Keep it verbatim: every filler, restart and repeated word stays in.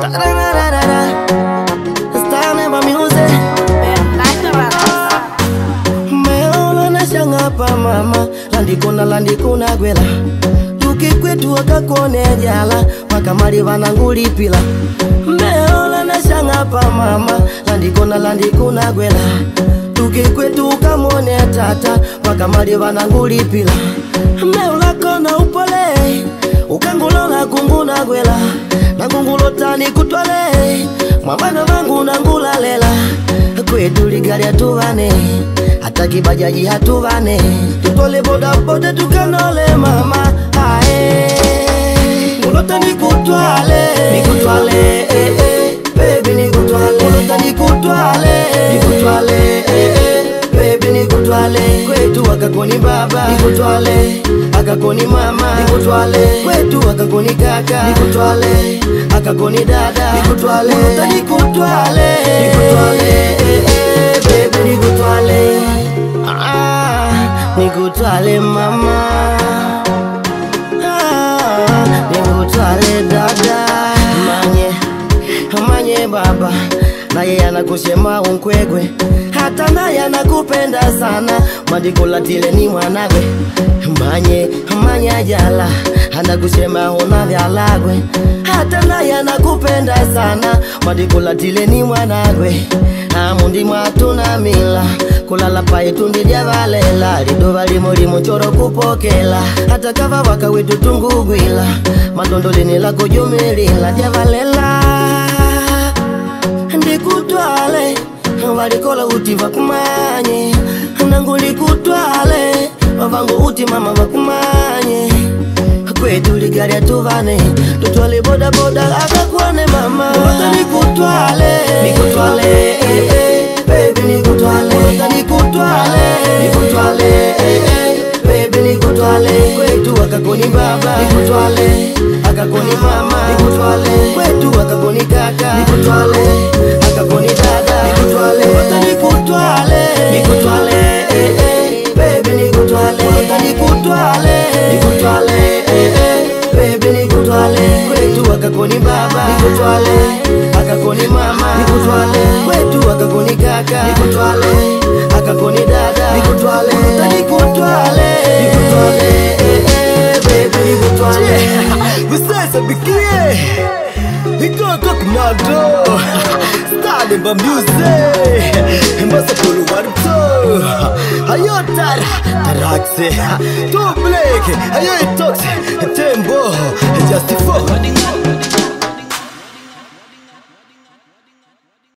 Style my music. Meola na shanga pa mama, landikuna landikuna gwela. Tuki kwetu wakakone jala, makamari vananguli pila. Meola na shanga pa mama, landikuna landikuna gwela. Tuki kwetu kamone tata, makamari vananguli pila. Meola kona upole, ukangulola kunguna gwela. Na kungulota ni kutwale, mwabana vangu nangula lela. Kwetu ligari hatuvane, hata kibajaji hatuvane. Tutole boda boda tukanole mama. Ae, kulota ni kutwale, ni kutwale, eh eh, baby ni kutwale. Kulota ni kutwale, ni kutwale, eh eh, baby ni kutwale. Kwetu wakakoni baba, ni kutwale. Akakoni mama, ni kutwale. Kwetu akakoni kaka, ni kutwale. Akakoni dada, ni kutwale. Kulota ni kutwale, ni kutwale, eh eh, baby ni kutwale. Ah, ni kutwale mama. Ah, ni kutwale dada. Manye, manye baba, naye anakusema unkwegwe. Hata naye anakupenda sana, mandikula tile ni mwanawe. Manye, manye ajala, anakusema una vyalagwe. Hata naye anakupenda sana, mandikula tile ni mwanawe. Amundi mwatuna mila, kulala pae tundi javalela. Lido vali mori mchoro kupokela, hata kava waka wetu tungugwila. Mandondole nila kujumelila javalela. Ndi kutwale, walikola uti vakumanye. Nanguli kutwale, wavangu uti mama vakumanye. Kwetu ligari hatuvane, tutwale boda boda akakwane mama. Kulota ni kutwale, ni kutwale, eh eh, baby ni kutwale. Kulota ni kutwale, ni kutwale, eh eh, baby ni kutwale. Kwetu akakoni baba, ni kutwale. Akakoni mama, ni kutwale. Kwetu akakoni kaka, ni kutwale. Akakoni dada, ni kutwale. Kulota ni kutwale, ni kutwale, eh eh, baby ni kutwale. Kulota ni kutwale, ni kutwale, eh eh, baby ni kutwale. Kwetu akakoni baba, ni kutwale. Akakoni mama, ni kutwale. Kwetu akakoni kaka, ni kutwale. Akakoni dada, ni kutwale. Kulota ni kutwale, ni kutwale, eh eh, baby ni kutwale. Visasa bikie, Nikoko kumado, starting by music. Mbasa pulu waruto, ayo tara, taraxe, tu blake, ayo itoxe, tembo.